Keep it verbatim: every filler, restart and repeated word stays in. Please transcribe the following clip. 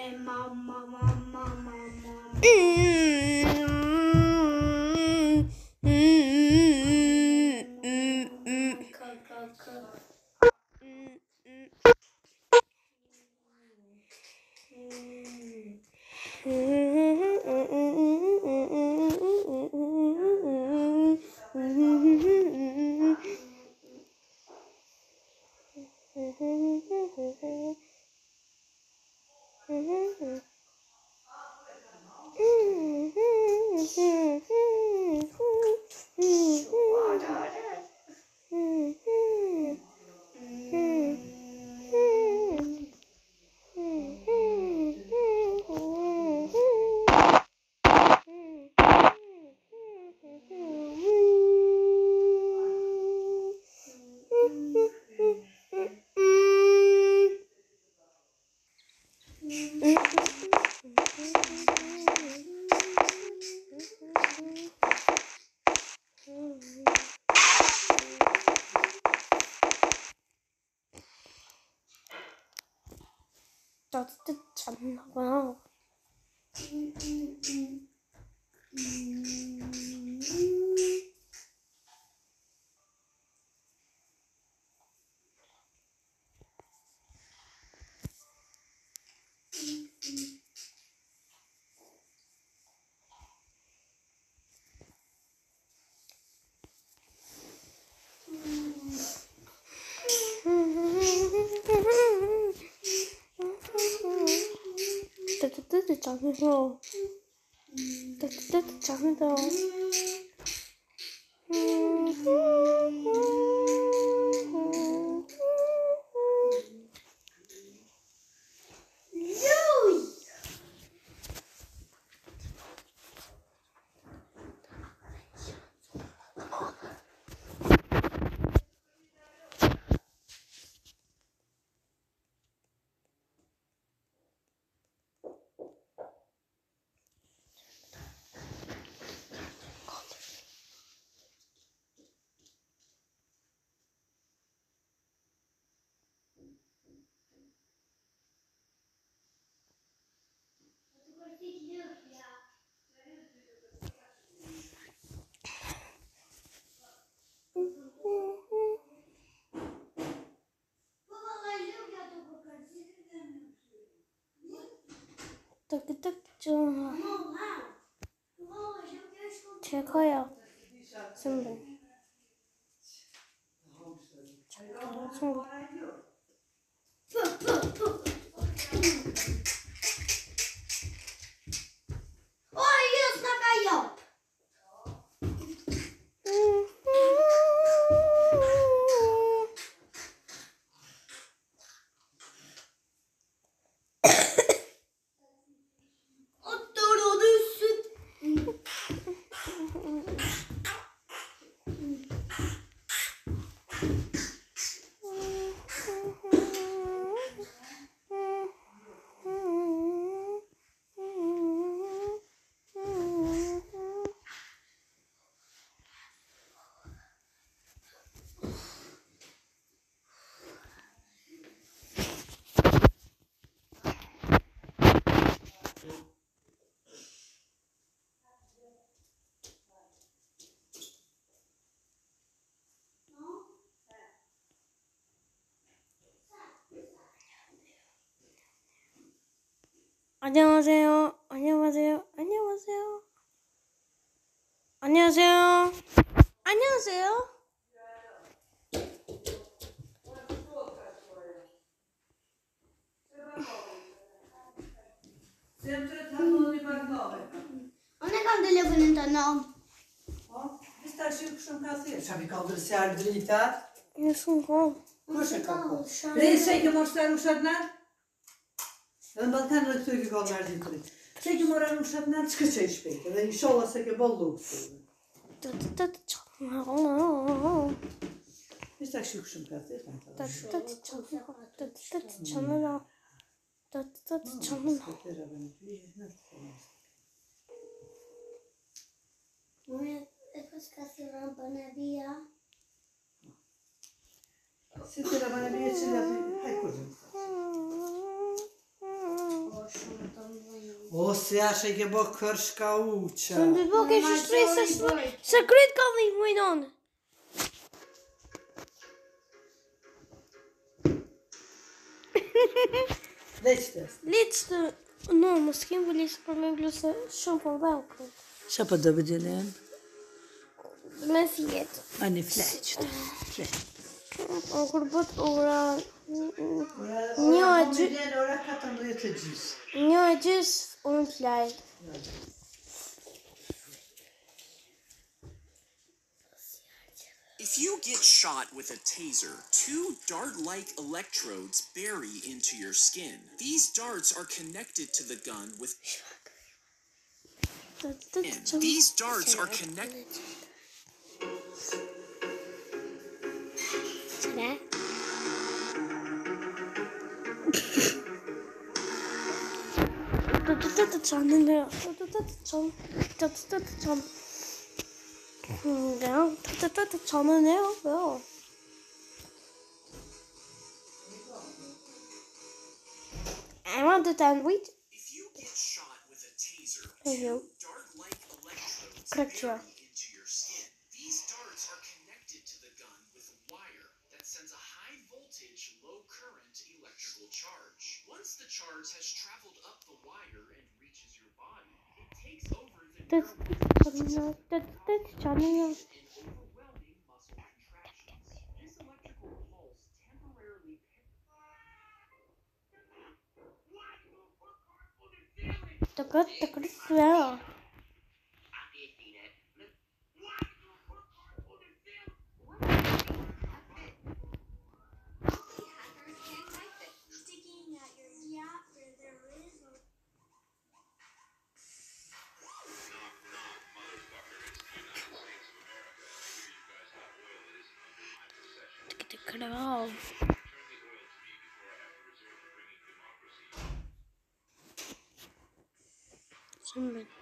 Mamma, mamma, mamma. 따뜻했나 봐. 따뜻해 잠에서 따뜻해 잠에서 따뜻했죠. 제가요. 선배. 제가 선배. 안녕하세요. 안녕하세요. 안녕하세요. 안녕하세요. 안녕하세요. Anne kan du leva in den namn? Ja, visst är det som kan se. Ska vi kalla det särdritat? Jag ska gå. Kursen kapı. Reise ki morslar uşadlar. Ben Balkan rektörü kallar diye. Seki moran uşadlar çıkıça iş bekle. Ve inşallah seki bollu. 따뜻해 잠아. Visst är det som kan se. 따뜻해 잠아. 따뜻해 잠아. 따뜻해 잠아. Mamma, jag ska se lamporna via. Sitter där man är med till att hej kuzum. Ou você acha que eu vou cascar o Sunt de boche și Mama, trebuie să, sorry, boy. să cred că vei mâine on. Deixa-te. Letzte, nu, mă schimb lista probabil să shampoo velcro. Já para dar bedelem. Men fiet. Ah, nem flash. Am curbat ora Ora, mulher, ora cá também eu te disse. nio just und vielleicht. If you get shot with a taser, two dart-like electrodes bury into your skin. These darts are connected to the gun with These darts are connected. Sıra. Canını, can. Ja, canı ne o? I want to tell wait. If you get shot with a taser, Hello. two dart-like electrodes Correct, yeah. bury into your skin. These darts are connected to the gun with a wire that sends a high voltage, low current electrical charge. Once the charge has traveled up the wire and reaches your body, it takes over the That's nerve that's that's canını. in overwhelming muscle contractions. This electrical pulse temporarily Takır takır sıra. Sticking at your yacht where there is no Takır takır al. Şimdi.